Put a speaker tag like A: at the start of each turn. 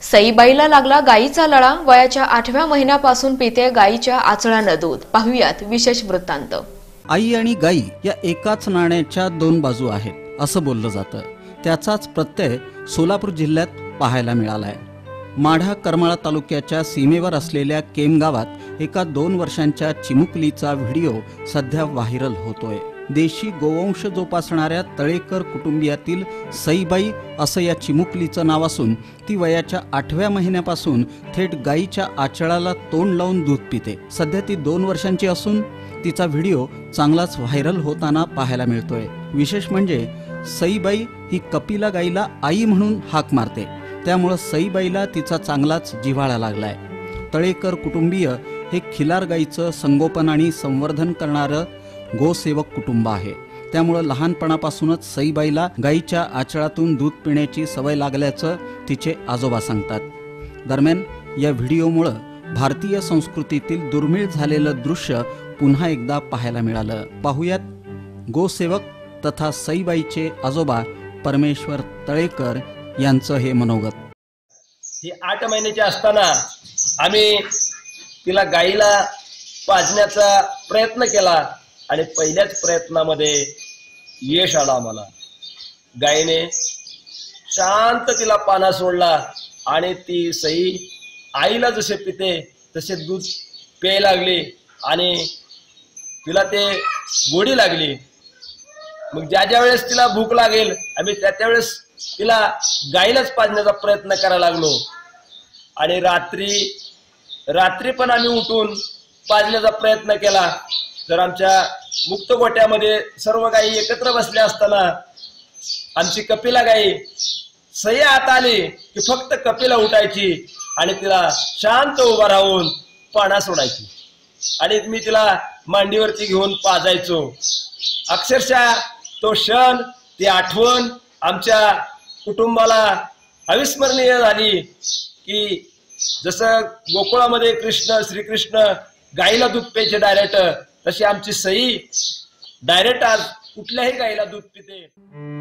A: सईबाईला लागला गायीचा लळा। वयाच्या 8व्या महिन्यापासून पिते गायीच्या आचळानं दूध। पाहुयात विशेष वृत्तांत।
B: आई आणि गायी या एकाच नाण्याच्या दोन बाजू आहेत असं बोललं जातं। त्याचाच प्रत्यय सोलापूर जिल्ह्यात पाहायला मिळालाय। माढा करमाळा तालुक्याच्या सीमेवर असलेल्या केम गावात एका 2 वर्षांच्या चिमुकलीचा व्हिडिओ सध्या व्हायरल होतोय। देशी गोवंश जोपासणाऱ्या तळेकर कुटुंबियातील सईबाई असं या चिमुकलीचं नाव असून ती वयाच्या 8व्या महिन्यापासून थेट गायीच्या आचळाला तोंड लावून दूध पिते। सध्या ती 2 वर्षांची असून तिचा व्हिडिओ चांगलाच व्हायरल होताना पाहायला मिळतोय। विशेष म्हणजे सईबाई ही कपिला गाईला आई म्हणून हाक मारते, त्यामुळे सईबाईला तिचा चांगलाच जिव्हाळा लागलाय। तळेकर कुटुंबीय हे खिलार गाईचं संगोपन आणि संवर्धन करणारं गोसेवक कुटुंब आहे। त्यामुळे लहानपणापासूनच सईबाईला गाईच्या आचळातून दूध पिण्याची सवय लागल्याचं तिचे आजोबा सांगतात। दरम्यान या व्हिडिओमुळे भारतीय संस्कृतीतील दुर्मिळ झालेलं दृश्य पुन्हा एकदा पाहायला मिळालं। पाहुयात गोसेवक तथा सईबाईचे आजोबा परमेश्वर तळेकर यांचं हे मनोगत।
C: ही 8 महिन्याची असताना आम्ही तिला गाईला पाजण्याचा प्रयत्न केला आणि पहिल्याच प्रयत्नामध्ये यश आलं आम्हाला। गायीने शांत तिला पाना सोडला आणि ती सई आईला जसे पिते तसे दूध प्यायला लागली आणि तिला ते गोडी लागली। मग ज्या वेळेस तिला भूक लागेल आम्ही त्या वेळेस तिला गाईलाच पाजण्याचा प्रयत्न करायला लागलो आणि रात्री पण आम्ही उठून पाजण्याचा प्रयत्न केला। तर आमच्या मुक्त गोट्यामध्ये सर्व गायी एकत्र बसल्या असताना आमची कपिला गाई सई आत आली की फक्त कपिला उठायची आणि तिला शांत उभा राहून पाना सोडायची आणि मी तिला मांडीवरती घेऊन पाजायचो। अक्षरशः तो क्षण, ती आठवण आमच्या कुटुंबाला अविस्मरणीय झाली की जसं गोकुळामध्ये श्रीकृष्ण गाईला दूध प्यायचे डायरेक्ट, तशी आमची सई डायरेक्ट आज कुठल्याही गाईला दूध पिते।